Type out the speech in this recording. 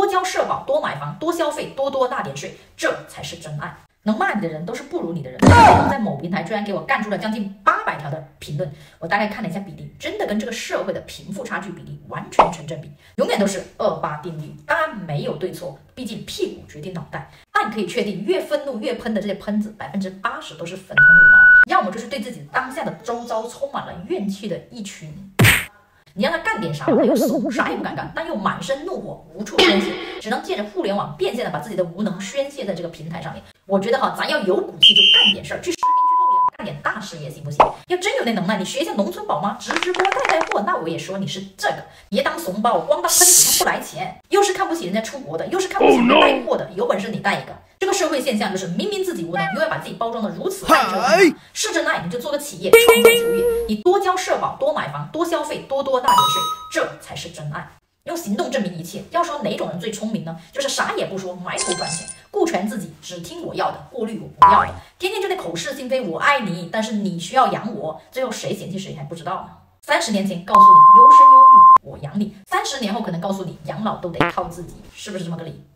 多交社保，多买房，多消费，多纳点税，这才是真爱。能骂你的人都是不如你的人。在某平台居然给我干出了将近800条的评论，我大概看了一下比例，真的跟这个社会的贫富差距比例完全成正比，永远都是2-8定律。当然没有对错，毕竟屁股决定脑袋。但可以确定，越愤怒越喷的这些喷子，80%都是粉红五毛，要么就是对自己当下的周遭充满了怨气的一群。你让他干点啥，他又怂，啥也不敢干，但又满身怒火，无处宣泄，只能借着互联网变现的把自己的无能宣泄在这个平台上面。我觉得咱要有骨气就干点事儿，去实名去露脸，干点大事业行不行？要真有那能耐，你学一下农村宝妈，直播带货，那我也说你是这个。别当怂包，光当喷子不来钱，又是看不起人家出国的，又是看不起人家带货的，有本事你带一个。这个社会现象就是明明自己无能，又要把自己包装的如此爱车，是真爱你就做个企业，创造就业，你多交社保，多买房，多消费，多纳点税，这才是真爱。用行动证明一切。要说哪种人最聪明呢？就是啥也不说，埋头赚钱，顾全自己，只听我要的，过滤我不要的，天天就那口是心非，我爱你，但是你需要养我，最后谁嫌弃谁还不知道呢。30年前告诉你优生优育，我养你；30年后可能告诉你养老都得靠自己，是不是这么个理？